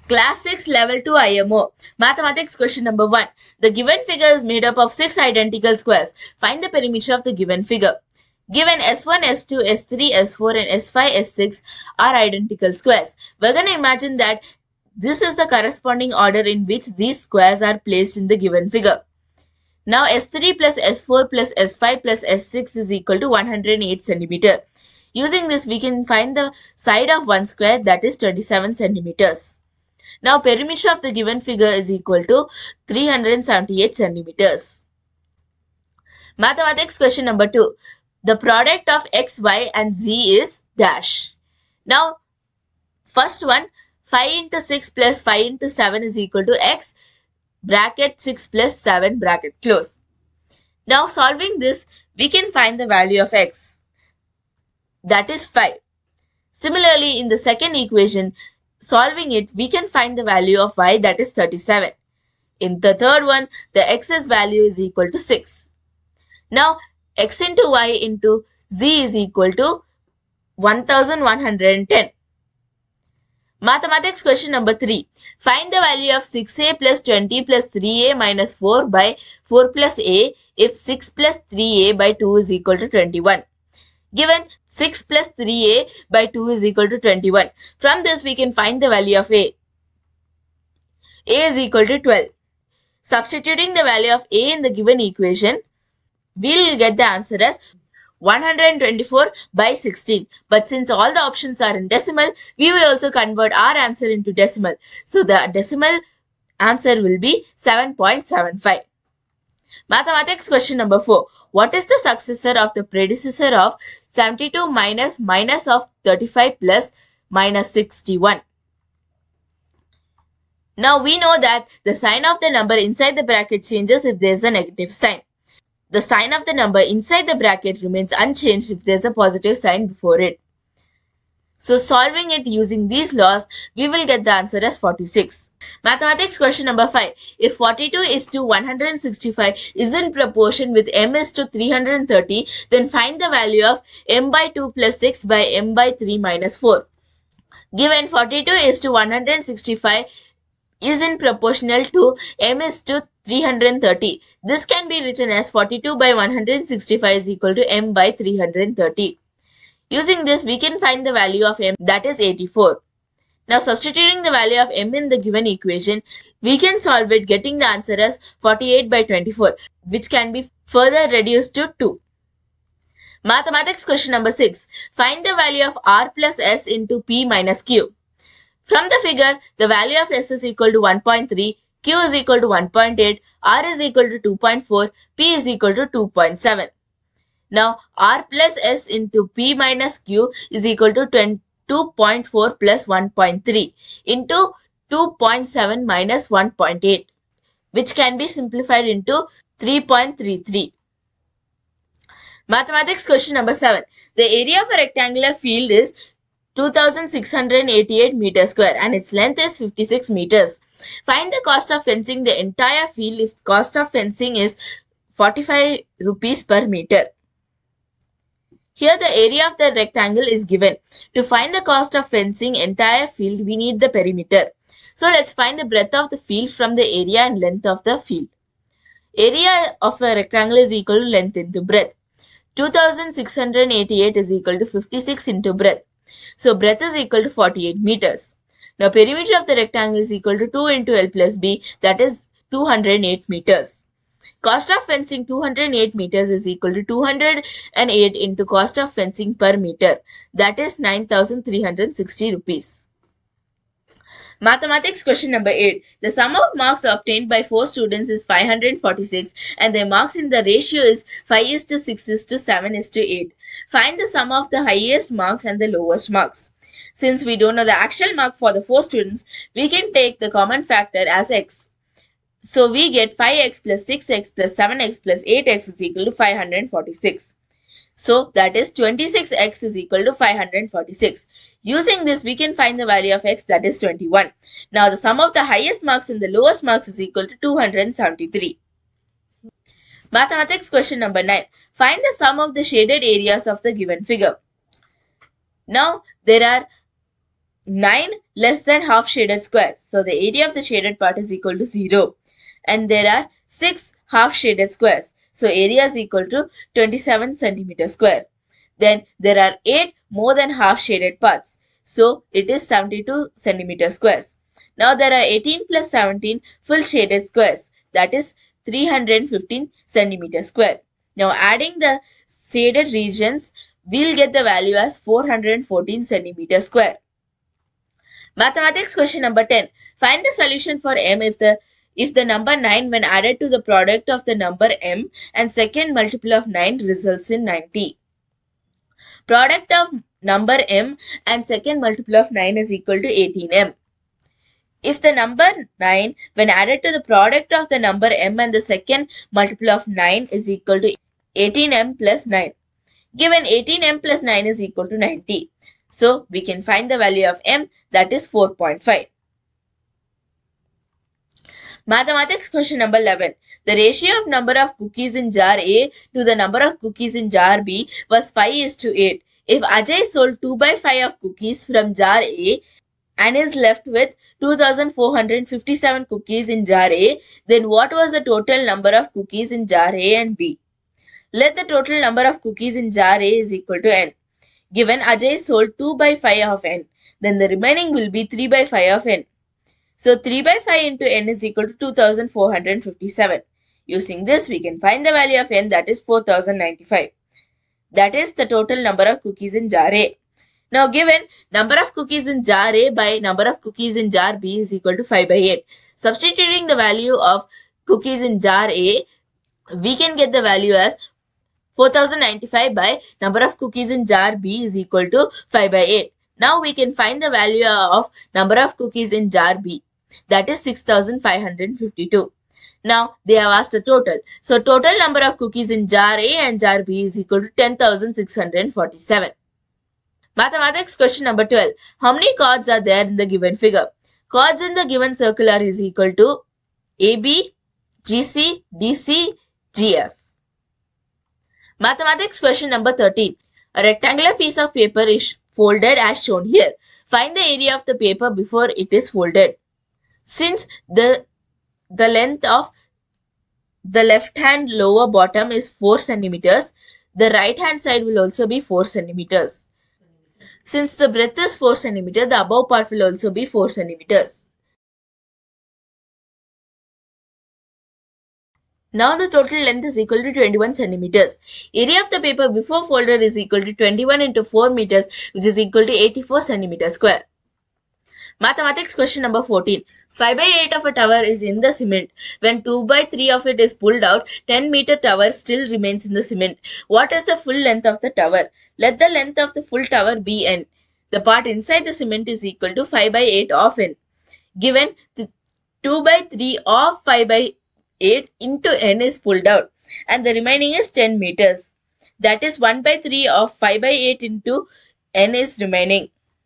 Class 6 Level 2 IMO. Mathematics question number 1. The given figure is made up of 6 identical squares. Find the perimeter of the given figure. Given S1, S2, S3, S4 and S5, S6 are identical squares. We're going to imagine that this is the corresponding order in which these squares are placed in the given figure. Now S3 plus S4 plus S5 plus S6 is equal to 108 centimeter. Using this, we can find the side of one square, that is 27 centimeters. Now perimeter of the given figure is equal to 378 centimeters. Mathematics question number 2. The product of x, y and z is dash. Now first one, 5 into 6 plus 5 into 7 is equal to x, bracket 6 plus 7 bracket close. Now solving this, we can find the value of x, that is 5. Similarly, in the second equation, solving it, we can find the value of y, that is 37. In the third one, the x's value is equal to 6. Now x into y into z is equal to 1110. Mathematics question number 3. Find the value of 6a plus 20 plus 3a minus 4 by 4 plus a if 6 plus 3a by 2 is equal to 21. Given 6 plus 3a by 2 is equal to 21. From this, we can find the value of a. A is equal to 12. Substituting the value of a in the given equation, we will get the answer as 124 by 16. But since all the options are in decimal, we will also convert our answer into decimal. So the decimal answer will be 7.75. Mathematics question number 4. What is the successor of the predecessor of 72 minus of 35 plus minus 61? Now we know that the sign of the number inside the bracket changes if there is a negative sign. The sign of the number inside the bracket remains unchanged if there is a positive sign before it. So solving it using these laws, we will get the answer as 46. Mathematics question number 5. If 42 is to 165 is in proportion with m is to 330, then find the value of m by 2 plus 6 by m by 3 minus 4. Given 42 is to 165 is in proportional to m is to 330. This can be written as 42 by 165 is equal to m by 330. Using this, we can find the value of m, that is 84. Now substituting the value of m in the given equation, we can solve it getting the answer as 48 by 24, which can be further reduced to 2. Mathematics question number 6. Find the value of r plus s into p minus q. From the figure, the value of s is equal to 1.3, q is equal to 1.8, r is equal to 2.4, p is equal to 2.7. Now, r plus s into p minus q is equal to 2.4 plus 1.3 into 2.7 minus 1.8, which can be simplified into 3.33. Mathematics question number 7. The area of a rectangular field is 2688 meters square and its length is 56 meters. Find the cost of fencing the entire field if cost of fencing is 45 rupees per meter. Here the area of the rectangle is given. To find the cost of fencing entire field, we need the perimeter. So let's find the breadth of the field from the area and length of the field. Area of a rectangle is equal to length into breadth. 2688 is equal to 56 into breadth. So breadth is equal to 48 meters. Now perimeter of the rectangle is equal to 2 into L plus B, that is 208 meters. Cost of fencing 208 meters is equal to 208 into cost of fencing per meter, that is 9,360 rupees. Mathematics question number 8. The sum of marks obtained by 4 students is 546 and their marks in the ratio is 5:6:7:8. Find the sum of the highest marks and the lowest marks. Since we don't know the actual mark for the 4 students, we can take the common factor as x. So we get 5x plus 6x plus 7x plus 8x is equal to 546. So that is 26x is equal to 546. Using this, we can find the value of x, that is 21. Now the sum of the highest marks and the lowest marks is equal to 273. Mathematics question number 9. Find the sum of the shaded areas of the given figure. Now there are 9 less than half shaded squares. So the area of the shaded part is equal to 0. And there are 6 half shaded squares. So area is equal to 27 centimeter square. Then there are 8 more than half shaded parts. So it is 72 centimeter squares. Now there are 18 plus 17 full shaded squares. That is 315 centimeter square. Now adding the shaded regions, we'll get the value as 414 centimeter square. Mathematics question number 10. Find the solution for m if the number 9 when added to the product of the number m and second multiple of 9 results in 90. Product of number m and second multiple of 9 is equal to 18m. If the number 9 when added to the product of the number m and the second multiple of 9 is equal to 18m plus 9. Given 18m plus 9 is equal to 90. So we can find the value of m, that is 4.5. Mathematics question number 11. The ratio of number of cookies in jar A to the number of cookies in jar B was 5:8. If Ajay sold 2 by 5 of cookies from jar A and is left with 2457 cookies in jar A, then what was the total number of cookies in jar A and B? Let the total number of cookies in jar A is equal to n. Given Ajay sold 2 by 5 of n, then the remaining will be 3 by 5 of n. So 3 by 5 into n is equal to 2457. Using this, we can find the value of n, that is 4095. That is the total number of cookies in jar A. Now given number of cookies in jar A by number of cookies in jar B is equal to 5 by 8. Substituting the value of cookies in jar A, we can get the value as 4095 by number of cookies in jar B is equal to 5 by 8. Now we can find the value of number of cookies in jar B. That is 6552. Now they have asked the total. So total number of cookies in jar A and jar B is equal to 10,647. Mathematics question number 12. How many chords are there in the given figure? Chords in the given circular is equal to AB, GC, DC, GF. Mathematics question number 13. A rectangular piece of paper is folded as shown here. Find the area of the paper before it is folded. Since the length of the left hand lower bottom is 4 centimeters, the right hand side will also be 4 centimeters. Since the breadth is 4 centimeters, the above part will also be 4 centimeters. Now the total length is equal to 21 centimeters. Area of the paper before folded is equal to 21 into 4 meters, which is equal to 84 centimeters square. Mathematics question number 14. 5 by 8 of a tower is in the cement. When 2 by 3 of it is pulled out, 10-meter tower still remains in the cement. What is the full length of the tower? Let the length of the full tower be n. The part inside the cement is equal to 5 by 8 of n. Given 2 by 3 of 5 by 8 into n is pulled out and the remaining is 10 meters. That is 1 by 3 of 5 by 8 into n is remaining.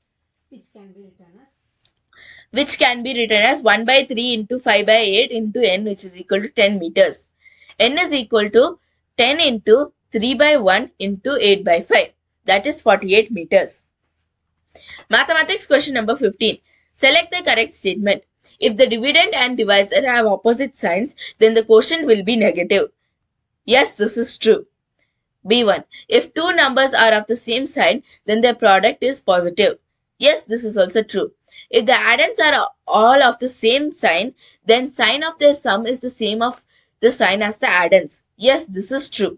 Which can be written as 1 by 3 into 5 by 8 into n, which is equal to 10 meters. N is equal to 10 into 3 by 1 into 8 by 5. That is 48 meters. Mathematics question number 15. Select the correct statement. If the dividend and divisor have opposite signs, then the quotient will be negative. Yes, this is true. B1. If two numbers are of the same sign, then their product is positive. Yes, this is also true. If the addends are all of the same sign, then sign of their sum is the same of the sign as the addends. Yes, this is true.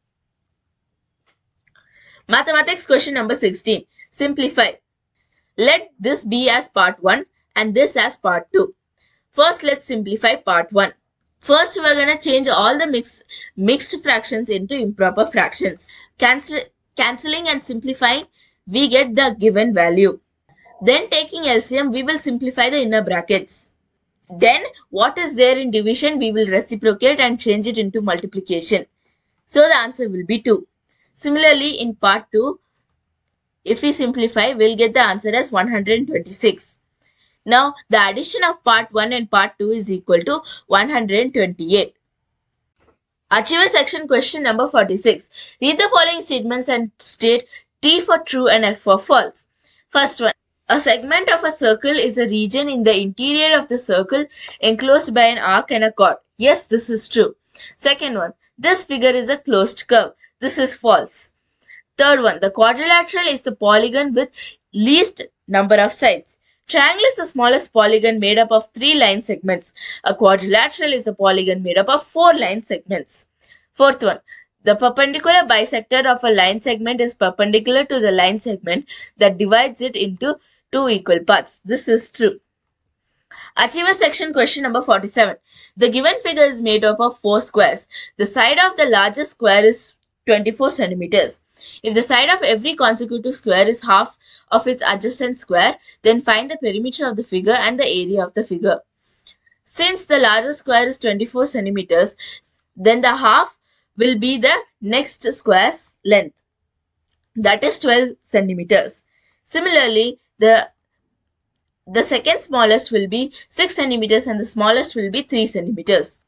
Mathematics question number 16. Simplify. Let this be as part 1 and this as part 2. First, let's simplify part 1. First, we're going to change all the mixed fractions into improper fractions. Cancelling and simplifying, we get the given value. Then taking LCM, we will simplify the inner brackets. Then what is there in division, we will reciprocate and change it into multiplication. So the answer will be 2. Similarly, in part 2, if we simplify, we'll get the answer as 126. Now, the addition of part 1 and part 2 is equal to 128. Achiever section question number 46. Read the following statements and state T for true and F for false. First one. A segment of a circle is a region in the interior of the circle enclosed by an arc and a chord. Yes, this is true. Second one, this figure is a closed curve. This is false. Third one, the quadrilateral is the polygon with least number of sides. Triangle is the smallest polygon made up of 3 line segments. A quadrilateral is a polygon made up of 4 line segments. Fourth one, the perpendicular bisector of a line segment is perpendicular to the line segment that divides it into 2 equal parts. This is true. Achiever section question number 47. The given figure is made up of 4 squares. The side of the largest square is 24 centimeters. If the side of every consecutive square is half of its adjacent square, then find the perimeter of the figure and the area of the figure. Since the largest square is 24 centimeters, then the half will be the next square's length. That is 12 centimeters. Similarly, the second smallest will be 6 centimeters and the smallest will be 3 centimeters.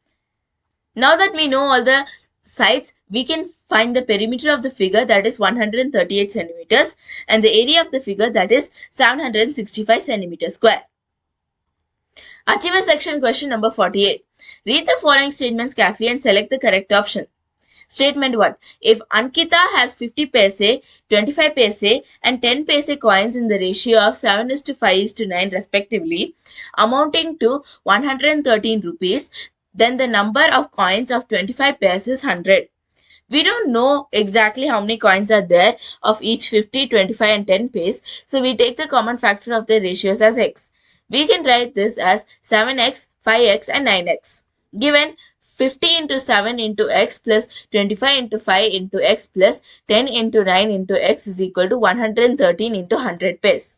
Now that we know all the sides, we can find the perimeter of the figure, that is 138 centimeters, and the area of the figure, that is 765 centimeters square. Achiever section question number 48. Read the following statements carefully and select the correct option. Statement 1. If Ankita has 50 paise, 25 paise and 10 paise coins in the ratio of 7:5:9 respectively, amounting to 113 rupees, then the number of coins of 25 paise is 100. We don't know exactly how many coins are there of each 50, 25 and 10 paise, so we take the common factor of the ratios as x. We can write this as 7x, 5x and 9x. Given 50 into 7 into x plus 25 into 5 into x plus 10 into 9 into x is equal to 113 into 100 paise,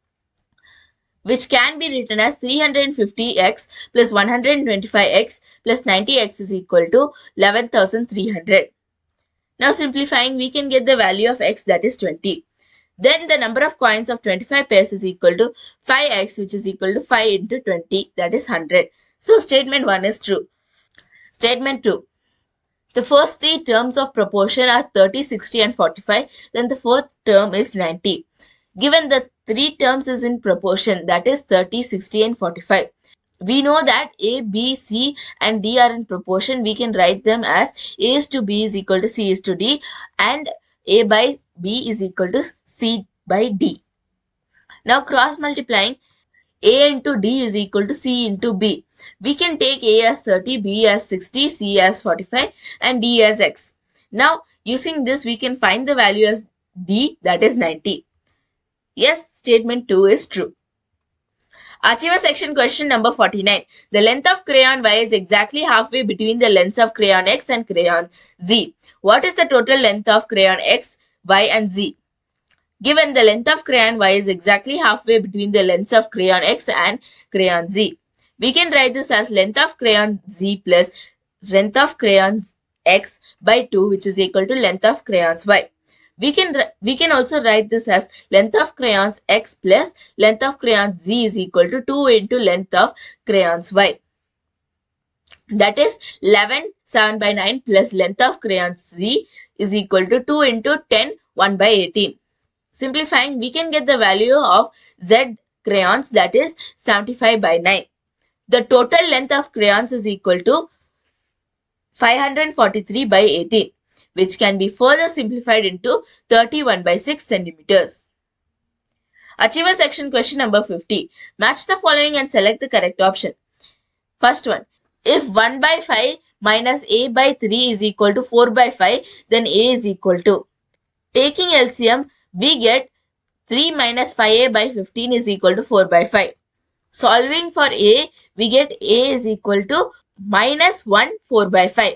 which can be written as 350x plus 125x plus 90x is equal to 11,300. Now simplifying, we can get the value of x, that is 20. Then the number of coins of 25 paise is equal to 5x, which is equal to 5 into 20, that is 100. So statement 1 is true. Statement 2. The first 3 terms of proportion are 30, 60 and 45. Then the fourth term is 90. Given the 3 terms is in proportion, that is 30, 60 and 45. We know that A, B, C and D are in proportion. We can write them as A is to B is equal to C is to D and A by B is equal to C by D. Now cross multiplying, A into D is equal to C into B. We can take A as 30, B as 60, C as 45 and D as X. Now using this we can find the value as D, that is 90. Yes, statement 2 is true. Achiever section question number 49. The length of crayon Y is exactly halfway between the lengths of crayon X and crayon Z. What is the total length of crayon X, Y and Z? Given the length of crayon Y is exactly halfway between the lengths of crayon X and crayon Z, we can write this as length of crayon Z plus length of crayon X by 2, which is equal to length of crayons Y. We can also write this as length of crayons X plus length of crayons Z is equal to 2 into length of crayons Y. That is 11, 7 by 9 plus length of crayons Z is equal to 2 into 10, 1 by 18. Simplifying, we can get the value of Z crayons, that is 75 by 9. The total length of crayons is equal to 543 by 18. Which can be further simplified into 31 by 6 centimeters. Achiever section question number 50. Match the following and select the correct option. First one. If 1 by 5 minus A by 3 is equal to 4 by 5, then A is equal to. Taking LCM, we get 3 minus 5A by 15 is equal to 4 by 5. Solving for A, we get A is equal to minus 1, 4 by 5.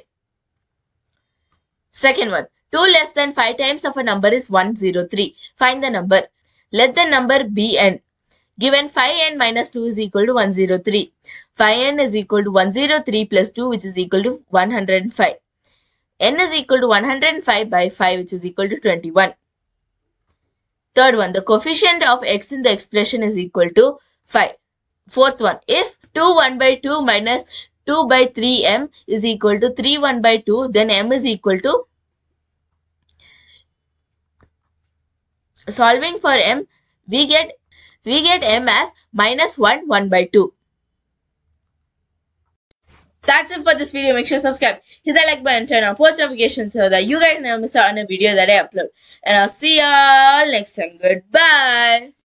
Second one, 2 less than 5 times of a number is 103. Find the number. Let the number be n. Given 5n minus 2 is equal to 103. 5n is equal to 103 plus 2, which is equal to 105. N is equal to 105 by 5, which is equal to 21. Third one, the coefficient of x in the expression is equal to 5. Fourth one, if 2 1 by 2 minus 2 by 3m is equal to 3 1 by 2, then m is equal to. Solving for m, we get We get m as minus 1, 1 by 2. That's it for this video. Make sure to subscribe, hit the like button, turn on post notifications so that you guys never miss out on a video that I upload. And I'll see y'all next time. Goodbye.